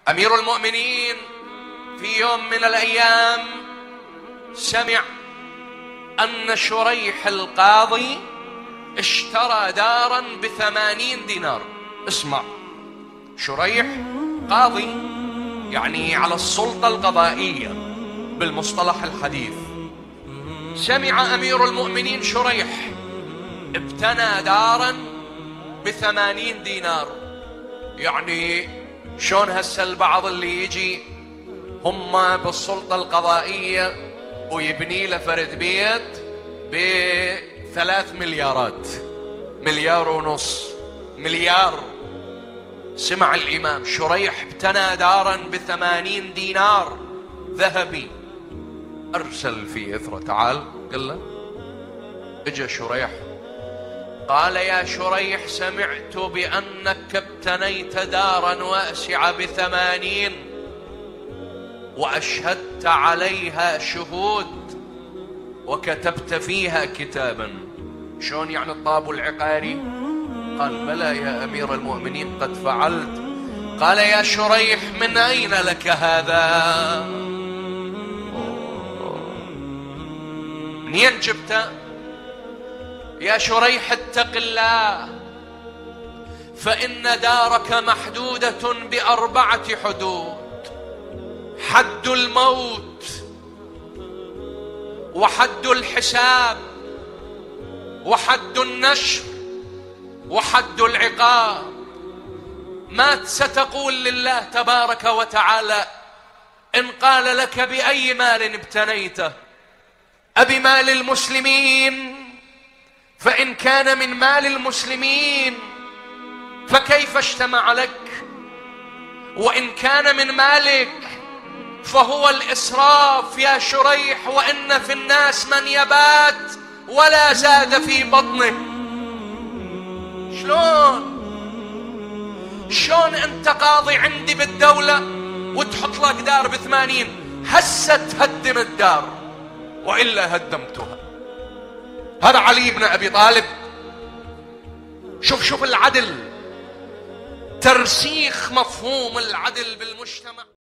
أمير المؤمنين في يوم من الأيام سمع أن شريح القاضي اشترى دارا ب80 دينار. اسمع، شريح قاضي يعني على السلطة القضائية بالمصطلح الحديث. سمع أمير المؤمنين شريح ابتنى دارا ب80 دينار. يعني شون هسه البعض اللي يجي هم بالسلطة القضائية ويبني له فرد بيت ب3 مليارات، 1.5 مليار، مليار. سمع الإمام شريح ابتنى دارا ب80 دينار ذهبي، أرسل في إثره تعال قل له. اجى شريح قال يا شريح سمعت بأنك ابتنيت دارا واسعة ب80 وأشهدت عليها شهود وكتبت فيها كتابا. شون يعني الطاب العقاري؟ قال بلى يا أمير المؤمنين قد فعلت. قال يا شريح من أين لك هذا؟ منين جبته؟ يا شريح اتق الله، فإن دارك محدودة ب4 حدود: حد الموت، وحد الحساب، وحد النشر، وحد العقاب. ما ستقول لله تبارك وتعالى إن قال لك بأي مال ابتنيته؟ أبمال المسلمين؟ فإن كان من مال المسلمين فكيف اجتمع لك؟ وإن كان من مالك فهو الإسراف يا شريح، وإن في الناس من يبات ولا زاد في بطنه. شلون أنت قاضي عندي بالدولة وتحط لك دار ب80؟ هسه تهدم الدار وإلا هدمتها. هذا علي بن أبي طالب. شوف العدل، ترسيخ مفهوم العدل بالمجتمع.